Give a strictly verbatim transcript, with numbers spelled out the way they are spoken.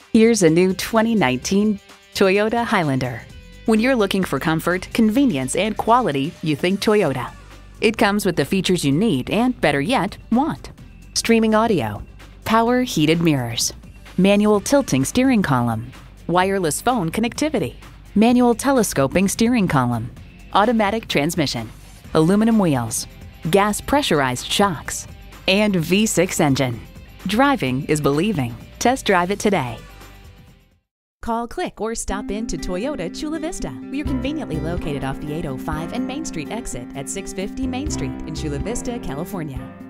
Here's a new twenty nineteen Toyota Highlander. When you're looking for comfort, convenience, and quality, you think Toyota. It comes with the features you need and, better yet, want. Streaming audio, power heated mirrors, manual tilting steering column, wireless phone connectivity, manual telescoping steering column, automatic transmission, aluminum wheels, gas pressurized shocks, and V six engine. Driving is believing. Test drive it today. Call, click, or stop in to Toyota Chula Vista. We are conveniently located off the eight oh five and Main Street exit at six fifty Main Street in Chula Vista, California.